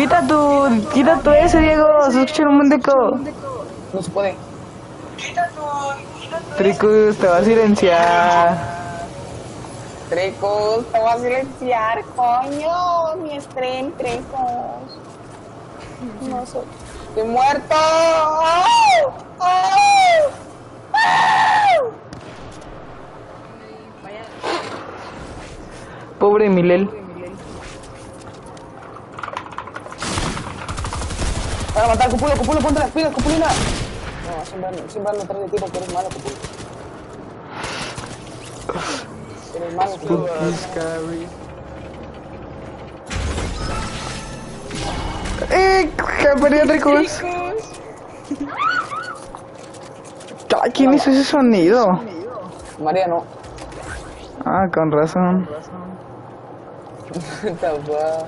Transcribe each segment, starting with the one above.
quita tu ese, Diego, se escucha un mondeco. No se puede. Tricus, te va a silenciar. Tricus, te voy a silenciar, coño. Mi stream, Tricus. No soy. ¡Estoy muerto! ¡Oh! ¡Oh! ¡Oh! Pobre Milel. Para matar, Cupulo, ponte las pilas, Cupulina. No, siempre no trae de tiempo que eres malo, Cupulo. Eres malo, Cupulo. ¡Que perdió Tricus! ¿Quién hizo ese sonido? María no. Ah, con razón. What the fuck?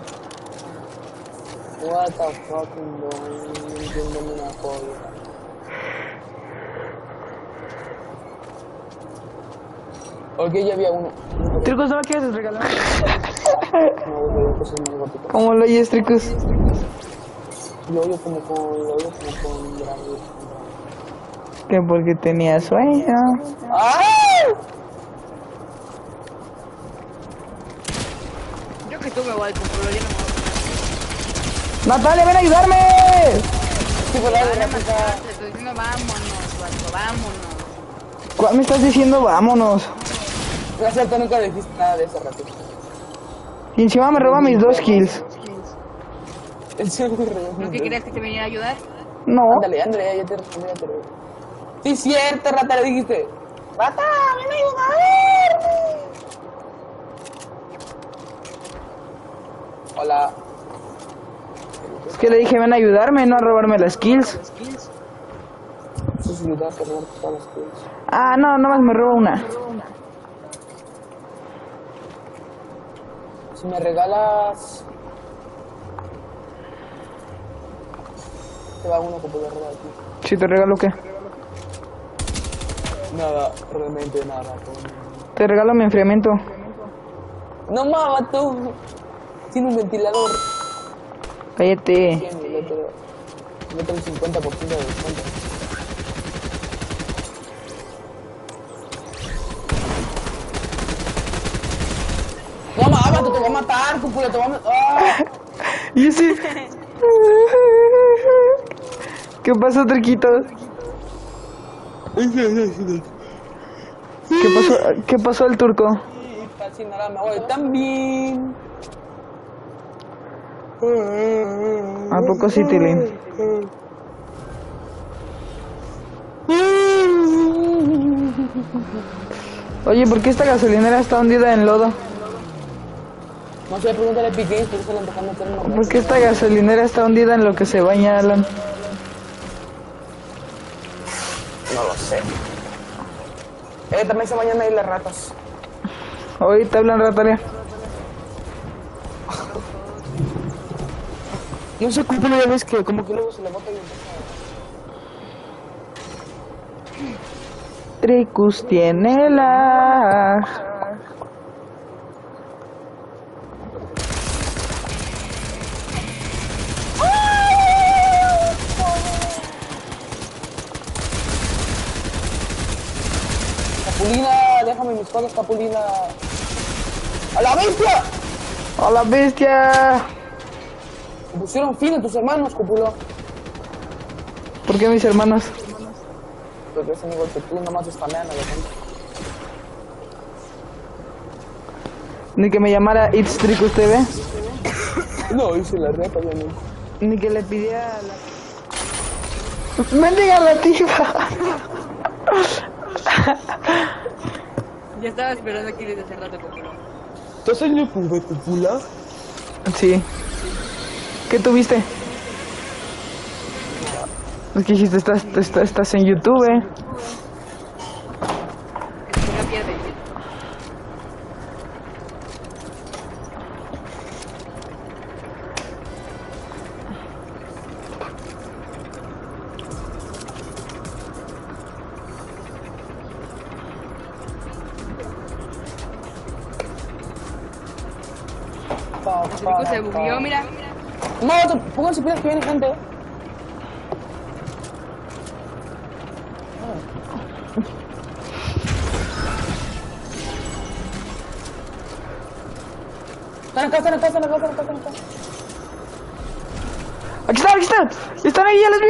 What the fuck, no entiendo una polla. Ok, ya había uno. Tricus, ¿no me quieres regalar? No, güey, cosas más guapitas. ¿Cómo lo oyes, Tricus? Lo oyo como con grave. Que porque tenía sueño. ¡Ah! Yo que tú me voy con Cupulo, yo no me voy. ¡Natalia, ven a ayudarme! Sí, por la Van a de matar, te estoy diciendo vámonos, vato, vámonos. ¿Cuál me estás diciendo? Vámonos. Gracias, tú nunca dijiste nada de ese ratito. Y encima me roba mis 2 kills. El segundo ¿No que querías que te viniera a ayudar? No. Ándale, ya te respondí, ya te lo... Sí, cierto, rata, le dijiste. Rata, ven a ayudarme. Hola. Es que le dije, ven a ayudarme, no a robarme las kills. Eso es ayudar a robar todas las cosas. Ah, no, nomás me roba una. Si me regalas... Te va uno que puede robar aquí. Si te regalo, ¿qué? Nada, realmente nada. Te regalo mi enfriamiento. No mames, tú. Tiene un ventilador. Cállate. Yo tengo el 50% de descuento. No mames, te voy a matar, Cupulo, te voy a matar. ¡Ah! Y ese... ¿Qué pasó, Triquito? ¿Qué pasó el turco? Casi nada, me voy también. ¿A poco sí, Tilín? Oye, ¿por qué esta gasolinera está hundida en lodo? No sé, pregúntale a Piqué, por eso le empezamos a hacer una... ¿Por qué esta gasolinera está hundida en lo que se baña, Alan? No lo sé. También se bañan ahí las ratas. Hoy te hablan, Ratalia. No sé, Cupulo, ya ves que como que luego se le bota y empieza a... Tricus tiene la... Capulina, déjame mis cosas, Capulina. ¡A la bestia! ¡A la bestia! Me pusieron fin a tus hermanos, Cupulo. ¿Por qué mis hermanos? Porque es igual que tú, nomás spamean a la gente. Ni que me llamara It's Tricus TV. No, hice la reta, ya no. Ni que le pidiera la... ¡Mendiga la tifa! Ya estaba esperando aquí desde hace rato, Cupulo. ¿Estás en YouTube, Cupula? Sí. ¿Qué tuviste? Es que dijiste, estás en YouTube, Que se pierde. El Trico se bugueó, mira. No, pónganse pilas que viene gente. Están acá. Aquí están. Están ahí, ya los vi.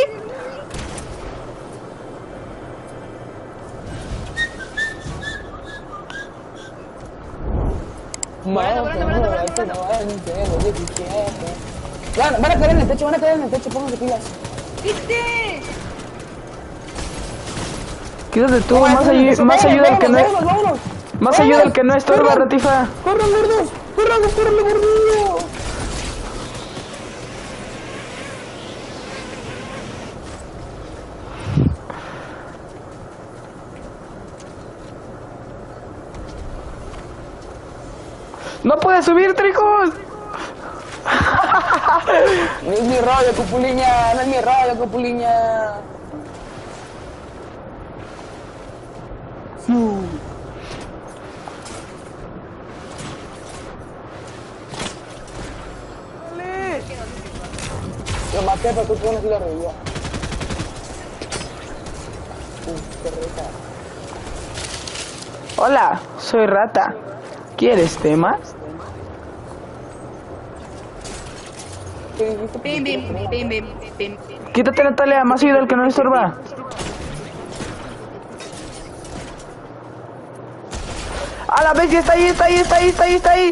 Van a caer en el techo, pónganse pilas. ¿Viste? Quítate tú, más ayuda al que no es. Más ayuda al que no estorba, Ratifa. ¡Corran, gordos! ¡Corran, gordillo! ¡No puedes subir, Tricos! No es mi rollo, Copuliña. Lo maté, pero tú pones la revivía. Qué rica. Hola, soy Rata. ¿Quieres temas? Bim. Quítate, Natalia, más ayuda al que no estorba. ¡A la vez! ¡Está ahí!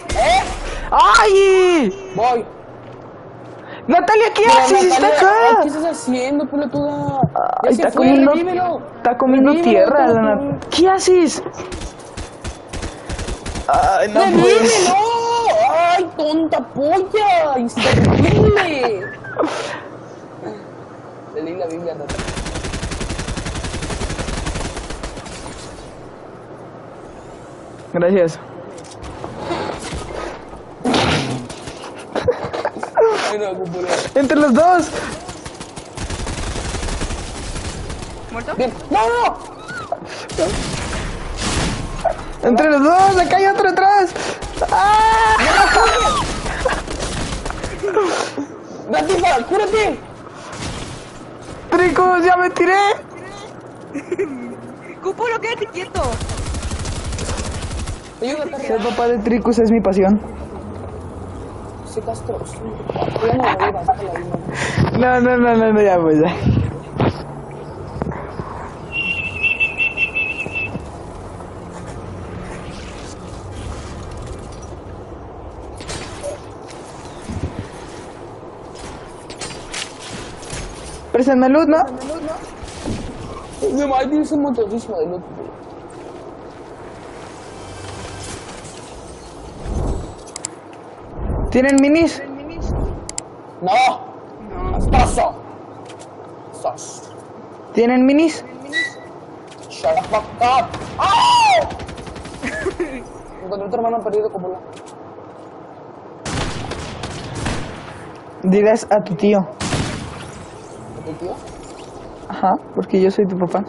¡Ay! Voy. ¡Natalia, qué Mira, haces! ¡Está Natalia, acá! ¿qué estás haciendo, pelotuda? Ay, está comiendo tierra, Lana. ¿Qué haces? Ay, no ¡Revívelo! pues. ¡Ay, tonta polla! ¡Inservible! Le leí la Biblia, Natalia. Gracias. Ay, no, Cúpula. ¡Entre los dos! ¿Muerto? Bien. ¡No! ¡Entre los dos! ¡Acá hay otro atrás! ¡Ah! ¡Ratifa, cúrate! ¡Tricos, ya me tiré! Cúpulo, quédate quieto. Ayúdate, Ser papá de Tricos es mi pasión. Sí, Castro. Sí. Ya no la vivas, déjala ahí, no. No, ya pues ya. Préstenme luz, ¿no? No, ahí tienes un montoncísimo de luz. ¿Tienen minis? ¡No! ¡Paso! ¡Sos! ¿Tienen minis? ¡Shut the fuck up! ¡Oh! Encontré a tu hermano perdido como la... Diles a tu tío. ¿Tu tío? Ajá, porque yo soy tu papá.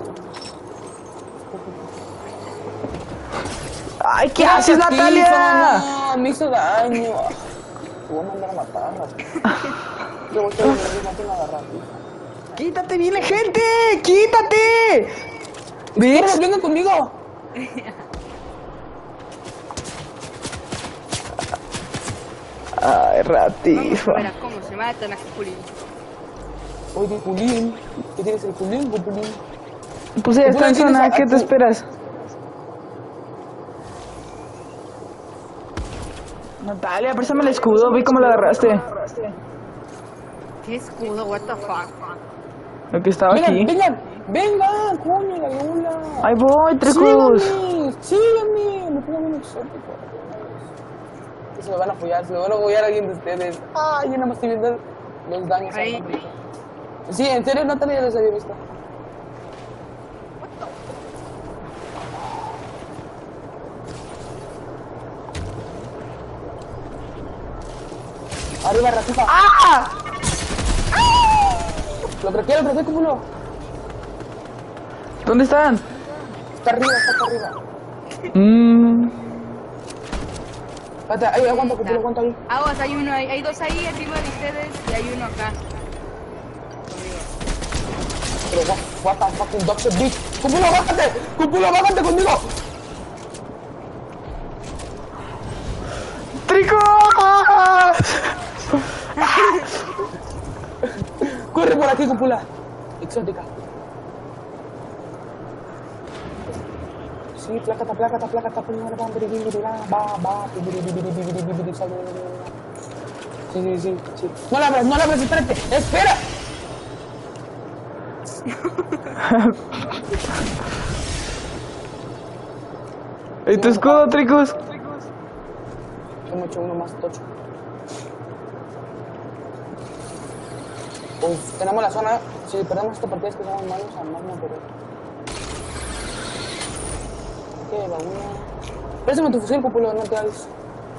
¡Ay, qué haces, Natalia! No, me hizo daño. Te voy a mandar a matar, Yo voy a matar a agarrar. ¡Quítate, viene gente! ¡Quítate! ¿Ves? ¡Venga conmigo! Ay, Vamos Ratifa. a ver a cómo se matan a Cupulín. Oye, Culín. ¿Qué tienes el Culín, Culín? Pues ya está en ¿Tienes zona, a- ¿qué te esperas? Natalia, préstame el escudo, vi cómo lo agarraste. ¿Qué escudo? What the fuck? Lo que estaba aquí. Vengan, coño, la luna. Ahí voy, Tricos. Síganme, me pongo bien exótico. Se me van a apoyar, a alguien de ustedes. Ay, yo nada más estoy viendo los daños. Ahí. Sí, en serio, Natalia ya los había visto. Arriba, Ratifa. ¡Ah! Lo traqué, cúmulo. ¿Dónde están? Está acá arriba. Espérate, ahí, aguanta, Cúpulo, aguanta ahí. Aguas, hay uno, hay dos ahí arriba de ustedes y hay uno acá. Pero what the fucking dog shit, bitch. Cúpulo, bájate. Cúpulo, bájate conmigo. ¡Trico! Corre por aquí, Cúpula. Exótica. Sí, plácata, sí. No la abras, espérate, espera. ¿Y tu escudo, Tricos? Hemos hecho uno más tocho. Tenemos la zona. Si perdemos esta partida es que somos malos, además no perder. ¿Qué va uno? Préstame tu fusil, Cúpulo, no te hagas.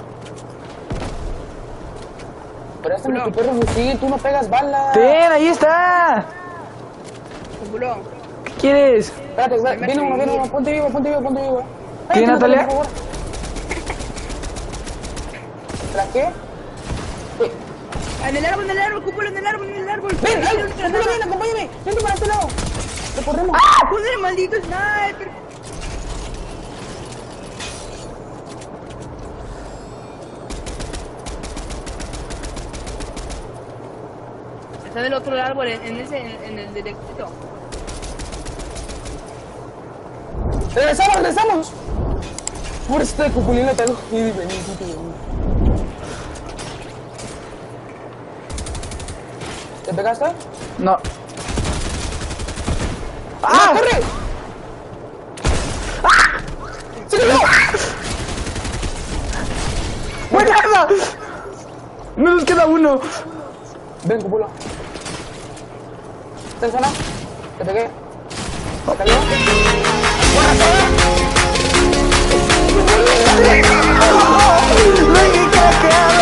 Préstame tu perro fusil, tú no pegas balas. ¡Ten, ahí está! Cúpulo. ¿Qué quieres? Espérate, viene uno, ponte vivo. ¿Qué, Natalia? ¿Tras qué? En el árbol, Cúpulo, en el árbol. Ven, Cúpulo, ven, acompáñame. Vente para este lado. Te corremos. ¡Ah! ¡Joder, maldito sniper! Está del otro árbol, en el directito. Regresamos. Por este Cupulín le tengo. Vení. ¿Te pegaste? No. ¡Ah! ¡Corre! ¡Ah! ¡Síguelo! ¡Buena! No nos queda uno. Ven, Cúpulo. ¿Estás en zona? ¿Te pegué? ¿Se cayó? ¡Buena zona! ¡Venga,